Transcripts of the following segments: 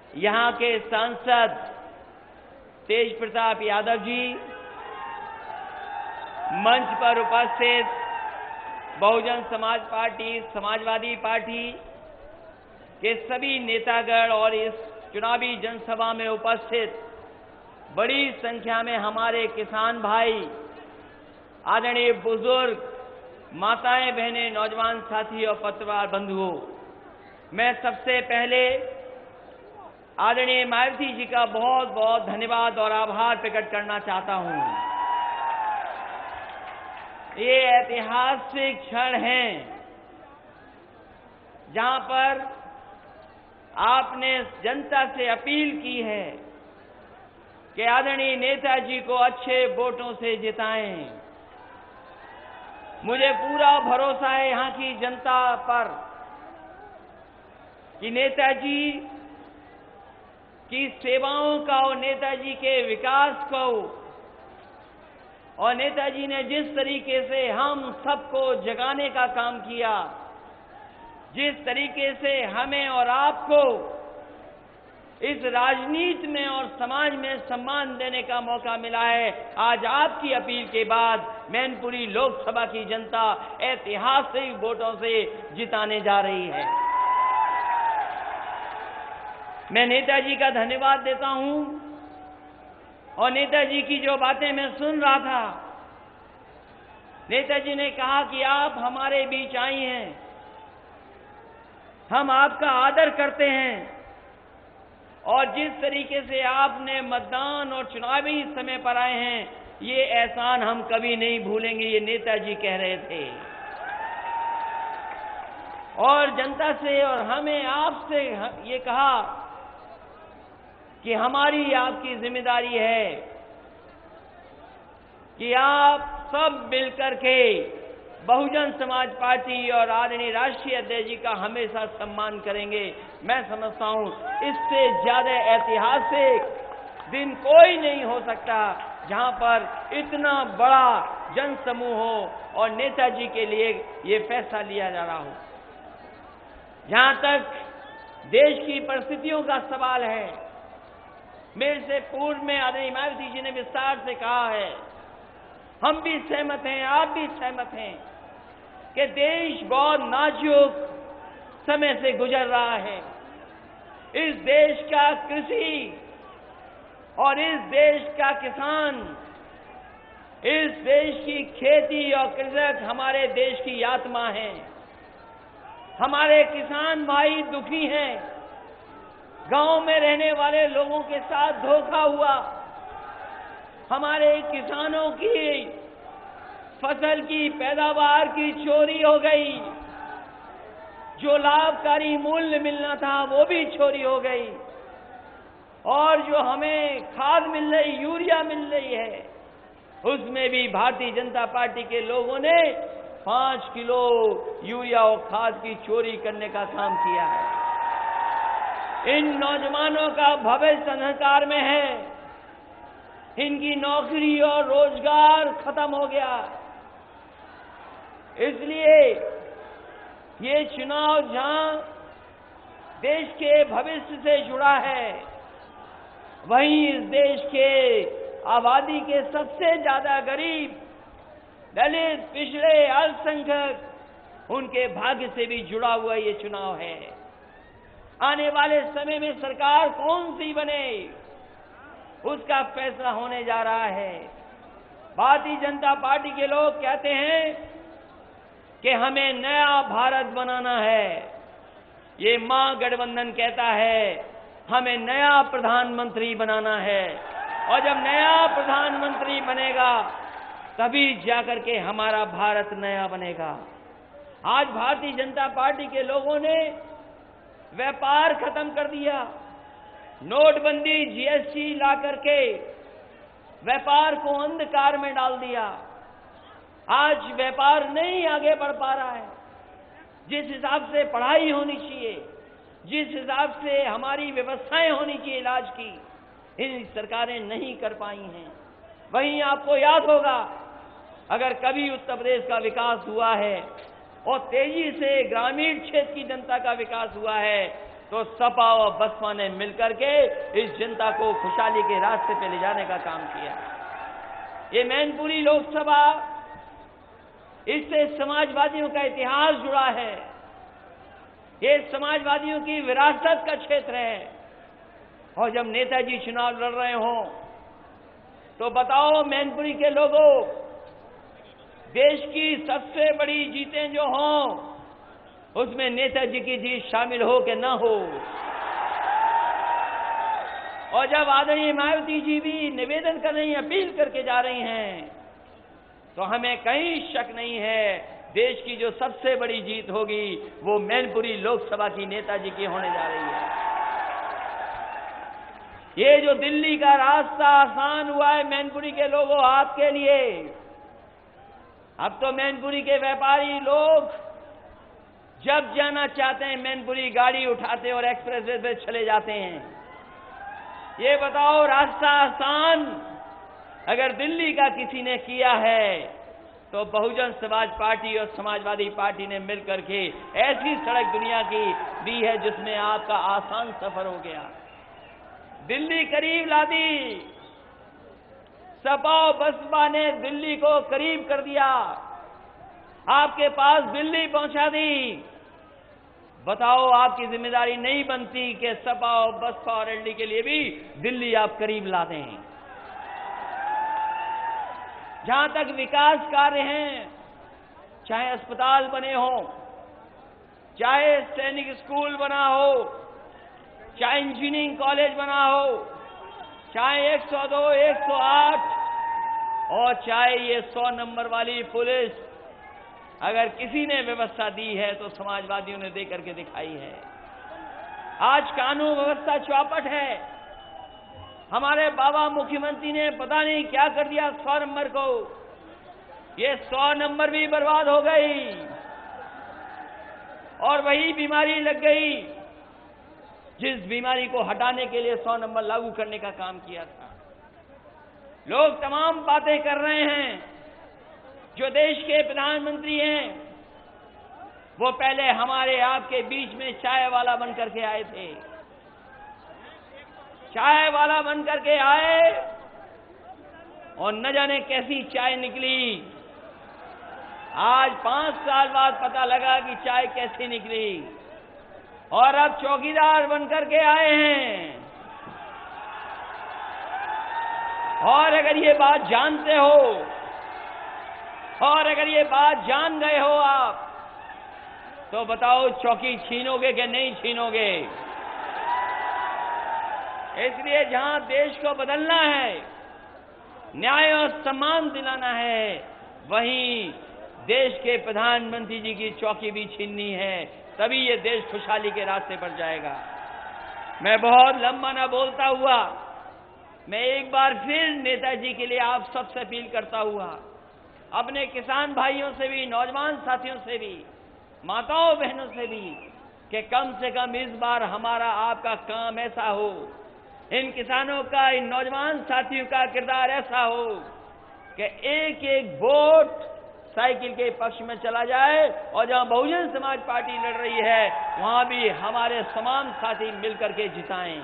यहाँ के सांसद तेज प्रताप यादव जी, मंच पर उपस्थित बहुजन समाज पार्टी, समाजवादी पार्टी के सभी नेतागण और इस चुनावी जनसभा में उपस्थित बड़ी संख्या में हमारे किसान भाई, आदरणीय बुजुर्ग, माताएं, बहनें, नौजवान साथी और पत्रकार बंधुओं, मैं सबसे पहले आदरणीय मायावती जी का बहुत बहुत धन्यवाद और आभार प्रकट करना चाहता हूं। ये ऐतिहासिक क्षण है जहां पर आपने जनता से अपील की है कि आदरणीय नेताजी को अच्छे वोटों से जिताएं। मुझे पूरा भरोसा है यहां की जनता पर कि नेताजी की सेवाओं का और नेताजी के विकास को और नेताजी ने जिस तरीके से हम सबको जगाने का काम किया, जिस तरीके से हमें और आपको इस राजनीति में और समाज में सम्मान देने का मौका मिला है, आज आपकी अपील के बाद मैनपुरी लोकसभा की जनता ऐतिहासिक वोटों से जिताने जा रही है। मैं नेताजी का धन्यवाद देता हूं और नेताजी की जो बातें मैं सुन रहा था, नेताजी ने कहा कि आप हमारे बीच आई हैं, हम आपका आदर करते हैं और जिस तरीके से आपने मतदान और चुनावी समय पर आए हैं, ये एहसान हम कभी नहीं भूलेंगे, ये नेताजी कह रहे थे। और जनता से और हमें आपसे ये कहा कि हमारी आपकी जिम्मेदारी है कि आप सब मिलकर के बहुजन समाज पार्टी और आदरणीय राष्ट्रीय अध्यक्ष जी का हमेशा सम्मान करेंगे। मैं समझता हूं इससे ज्यादा ऐतिहासिक दिन कोई नहीं हो सकता जहां पर इतना बड़ा जनसमूह हो और नेताजी के लिए ये फैसला लिया जा रहा हो। जहां तक देश की परिस्थितियों का सवाल है, मेरे से पूर्व में आदरणीय मायावती जी ने विस्तार से कहा है, हम भी सहमत हैं, आप भी सहमत हैं कि देश बहुत नाजुक समय से गुजर रहा है। इस देश का कृषि और इस देश का किसान, इस देश की खेती और कृषक हमारे देश की आत्मा है। हमारे किसान भाई दुखी हैं, गांव में रहने वाले लोगों के साथ धोखा हुआ, हमारे किसानों की फसल की पैदावार की चोरी हो गई, जो लाभकारी मूल्य मिलना था वो भी चोरी हो गई, और जो हमें खाद मिल रही, यूरिया मिल रही है, उसमें भी भारतीय जनता पार्टी के लोगों ने 5 किलो यूरिया और खाद की चोरी करने का काम किया है। इन नौजवानों का भविष्य अंधकार में है, इनकी नौकरी और रोजगार खत्म हो गया। इसलिए ये चुनाव जहां देश के भविष्य से जुड़ा है, वहीं इस देश के आबादी के सबसे ज्यादा गरीब, दलित, पिछड़े, अल्पसंख्यक, उनके भाग्य से भी जुड़ा हुआ ये चुनाव है। आने वाले समय में सरकार कौन सी बने, उसका फैसला होने जा रहा है। भारतीय जनता पार्टी के लोग कहते हैं कि हमें नया भारत बनाना है। ये महागठबंधन कहता है हमें नया प्रधानमंत्री बनाना है, और जब नया प्रधानमंत्री बनेगा तभी जाकर के हमारा भारत नया बनेगा। आज भारतीय जनता पार्टी के लोगों ने व्यापार खत्म कर दिया, नोटबंदी, जीएसटी ला करके व्यापार को अंधकार में डाल दिया। आज व्यापार नहीं आगे बढ़ पा रहा है। जिस हिसाब से पढ़ाई होनी चाहिए, जिस हिसाब से हमारी व्यवस्थाएं होनी चाहिए इलाज की, इन सरकारें नहीं कर पाई हैं। वहीं आपको याद होगा, अगर कभी उत्तर प्रदेश का विकास हुआ है और तेजी से ग्रामीण क्षेत्र की जनता का विकास हुआ है, तो सपा और बसपा ने मिलकर के इस जनता को खुशहाली के रास्ते पे ले जाने का काम किया। ये मैनपुरी लोकसभा, इससे समाजवादियों का इतिहास जुड़ा है। ये समाजवादियों की विरासत का क्षेत्र है। और जब नेताजी चुनाव लड़ रहे हों तो बताओ मैनपुरी के लोगों, देश की सबसे बड़ी जीतें जो हों उसमें नेताजी की जीत शामिल हो कि ना हो। और जब आदरणीय मायावती जी भी निवेदन कर रही हैं, अपील करके जा रही हैं, तो हमें कहीं शक नहीं है देश की जो सबसे बड़ी जीत होगी वो मैनपुरी लोकसभा की नेताजी की होने जा रही है। ये जो दिल्ली का रास्ता आसान हुआ है मैनपुरी के लोगों आपके लिए, अब तो मैनपुरी के व्यापारी लोग जब जाना चाहते हैं मैनपुरी गाड़ी उठाते और एक्सप्रेसवे पे चले जाते हैं। ये बताओ, रास्ता आसान अगर दिल्ली का किसी ने किया है तो बहुजन समाज पार्टी और समाजवादी पार्टी ने मिलकर के ऐसी सड़क दुनिया की दी है जिसमें आपका आसान सफर हो गया। दिल्ली करीब ला दी, सपा और बसपा ने दिल्ली को करीब कर दिया, आपके पास दिल्ली पहुंचा दी। बताओ, आपकी जिम्मेदारी नहीं बनती कि सपा और बसपा और एलडी के लिए भी दिल्ली आप करीब ला दें। जहां तक विकास कार्य हैं, चाहे अस्पताल बने हो, चाहे सैनिक स्कूल बना हो, चाहे इंजीनियरिंग कॉलेज बना हो, चाहे 102, 108 और चाहे ये 100 नंबर वाली पुलिस, अगर किसी ने व्यवस्था दी है तो समाजवादियों ने दे करके दिखाई है। आज कानून व्यवस्था चौपट है। हमारे बाबा मुख्यमंत्री ने पता नहीं क्या कर दिया 100 नंबर को, ये 100 नंबर भी बर्बाद हो गई और वही बीमारी लग गई जिस बीमारी को हटाने के लिए 100 नंबर लागू करने का काम किया था। लोग तमाम बातें कर रहे हैं। जो देश के प्रधानमंत्री हैं वो पहले हमारे आपके बीच में चाय वाला बनकर के आए थे, चाय वाला बनकर के आए और न जाने कैसी चाय निकली। आज 5 साल बाद पता लगा कि चाय कैसी निकली और अब चौकीदार बनकर के आए हैं। और अगर ये बात जानते हो और अगर ये बात जान गए हो आप, तो बताओ चौकी छीनोगे कि नहीं छीनोगे? इसलिए जहां देश को बदलना है, न्याय और सम्मान दिलाना है, वहीं देश के प्रधानमंत्री जी की चौकी भी छीननी है, तभी ये देश खुशहाली के रास्ते पर जाएगा। मैं बहुत लंबा ना बोलता हुआ, मैं एक बार फिर नेताजी के लिए आप सबसे अपील करता हुआ, अपने किसान भाइयों से भी, नौजवान साथियों से भी, माताओं बहनों से भी, कि कम से कम इस बार हमारा आपका काम ऐसा हो, इन किसानों का, इन नौजवान साथियों का किरदार ऐसा हो कि एक एक वोट साइकिल के पक्ष में चला जाए और जहां बहुजन समाज पार्टी लड़ रही है वहां भी हमारे तमाम साथी मिलकर के जिताएं।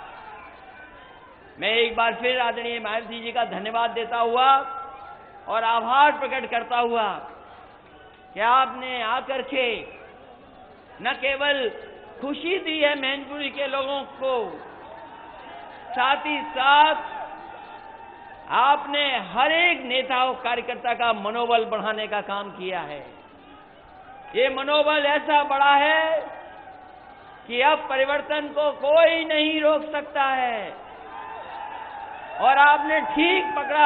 मैं एक बार फिर आदरणीय मायावती जी का धन्यवाद देता हुआ और आभार प्रकट करता हुआ कि आपने आकर के न केवल खुशी दी है मैनपुरी के लोगों को, साथ ही साथ आपने हर एक नेता और कार्यकर्ता का मनोबल बढ़ाने का काम किया है। ये मनोबल ऐसा बढ़ा है कि अब परिवर्तन को कोई नहीं रोक सकता है। और आपने ठीक पकड़ा,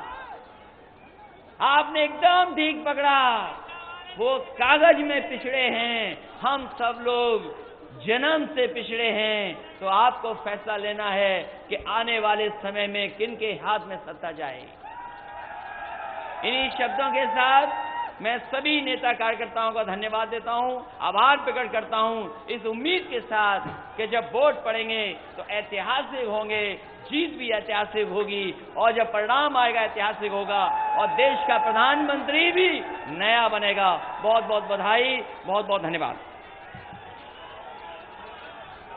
आपने एकदम ठीक पकड़ा। वो कागज में पिछड़े हैं, हम सब लोग जन्म से पिछड़े हैं, तो आपको फैसला लेना है कि आने वाले समय में किनके हाथ में सत्ता जाए। इन्हीं शब्दों के साथ मैं सभी नेता कार्यकर्ताओं का धन्यवाद देता हूं, आभार प्रकट करता हूं, इस उम्मीद के साथ कि जब वोट पड़ेंगे तो ऐतिहासिक होंगे, जीत भी ऐतिहासिक होगी और जब परिणाम आएगा ऐतिहासिक होगा और देश का प्रधानमंत्री भी नया बनेगा। बहुत बहुत बधाई, बहुत बहुत धन्यवाद।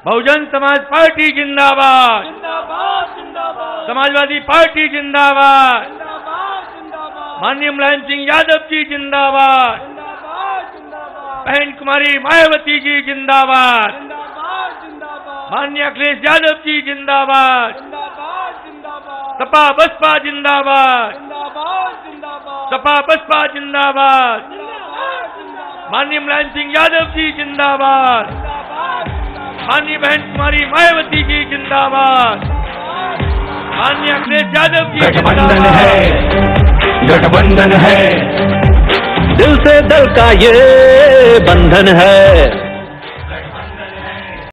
बहुजन समाज पार्टी जिंदाबाद, जिंदाबाद जिंदाबाद, समाजवादी पार्टी जिंदाबाद, जिंदाबाद जिंदाबाद, माननीय मुलायम सिंह यादव जी जिंदाबाद, जिंदाबाद जिंदाबाद, बहन कुमारी मायावती जी जिंदाबाद, जिंदाबाद जिंदाबाद, माननीय अखिलेश यादव जी जिंदाबाद, जिंदाबाद जिंदाबाद, सपा बसपा जिंदाबाद, जिंदाबाद जिंदाबाद, सपा बसपा जिंदाबाद, जिंदाबाद जिंदाबाद, माननीय मुलायम सिंह यादव जी जिंदाबाद, माननीय बहन कुमारी मायावती जी जिंदाबाद, माननीय अखिलेश यादव जी गठबंधन है, गठबंधन है, दिल से दल का ये बंधन है।